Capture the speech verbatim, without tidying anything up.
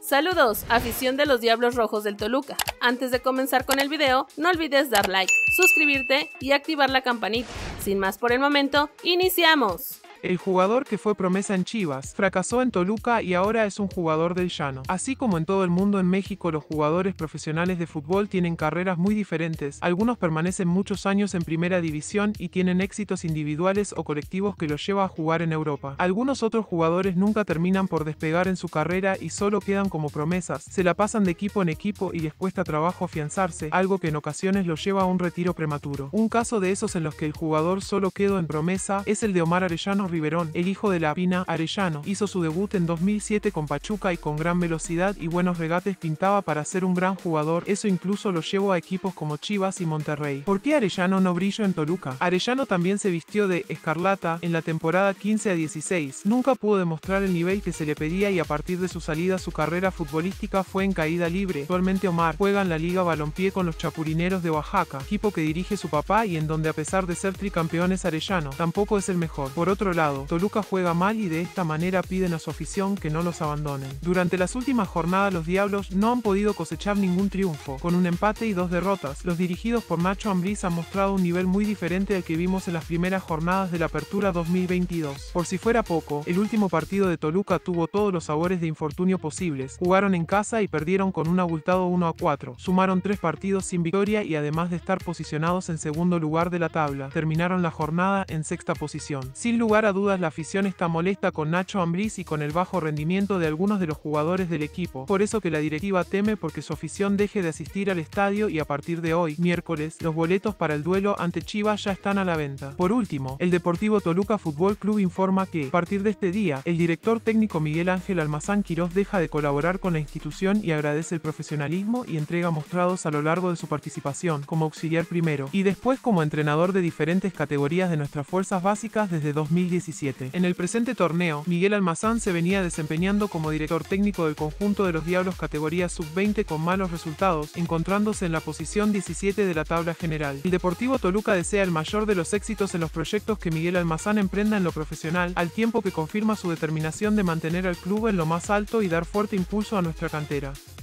Saludos, afición de los Diablos Rojos del Toluca. Antes de comenzar con el video, no olvides dar like, suscribirte y activar la campanita. Sin más por el momento, ¡iniciamos! El jugador que fue promesa en Chivas, fracasó en Toluca y ahora es un jugador del llano. Así como en todo el mundo, en México los jugadores profesionales de fútbol tienen carreras muy diferentes. Algunos permanecen muchos años en primera división y tienen éxitos individuales o colectivos que los lleva a jugar en Europa. Algunos otros jugadores nunca terminan por despegar en su carrera y solo quedan como promesas. Se la pasan de equipo en equipo y les cuesta trabajo afianzarse, algo que en ocasiones los lleva a un retiro prematuro. Un caso de esos en los que el jugador solo quedó en promesa es el de Omar Arellano Riverón, el hijo de la Pina Arellano. Hizo su debut en dos mil siete con Pachuca y con gran velocidad y buenos regates pintaba para ser un gran jugador. Eso incluso lo llevó a equipos como Chivas y Monterrey. ¿Por qué Arellano no brilló en Toluca? Arellano también se vistió de escarlata en la temporada quince a dieciséis. Nunca pudo demostrar el nivel que se le pedía y a partir de su salida su carrera futbolística fue en caída libre. Actualmente Omar juega en la Liga Balompié con los Chapurineros de Oaxaca, equipo que dirige su papá y en donde a pesar de ser tricampeones Arellano, tampoco es el mejor. Por otro lado, Toluca juega mal y de esta manera piden a su afición que no los abandonen. Durante las últimas jornadas los Diablos no han podido cosechar ningún triunfo, con un empate y dos derrotas. Los dirigidos por Nacho Ambriz han mostrado un nivel muy diferente al que vimos en las primeras jornadas de la Apertura dos mil veintidós. Por si fuera poco, el último partido de Toluca tuvo todos los sabores de infortunio posibles. Jugaron en casa y perdieron con un abultado uno a cuatro. Sumaron tres partidos sin victoria y además de estar posicionados en segundo lugar de la tabla, terminaron la jornada en sexta posición. Sin lugar a dudas, la afición está molesta con Nacho Ambriz y con el bajo rendimiento de algunos de los jugadores del equipo. Por eso que la directiva teme porque su afición deje de asistir al estadio y a partir de hoy, miércoles, los boletos para el duelo ante Chivas ya están a la venta. Por último, el Deportivo Toluca Fútbol Club informa que, a partir de este día, el director técnico Miguel Ángel Almazán Quirós deja de colaborar con la institución y agradece el profesionalismo y entrega mostrados a lo largo de su participación como auxiliar primero y después como entrenador de diferentes categorías de nuestras fuerzas básicas desde dos mil diecisiete. En el presente torneo, Miguel Almazán se venía desempeñando como director técnico del conjunto de los Diablos categoría sub veinte con malos resultados, encontrándose en la posición diecisiete de la tabla general. El Deportivo Toluca desea el mayor de los éxitos en los proyectos que Miguel Almazán emprenda en lo profesional, al tiempo que confirma su determinación de mantener al club en lo más alto y dar fuerte impulso a nuestra cantera.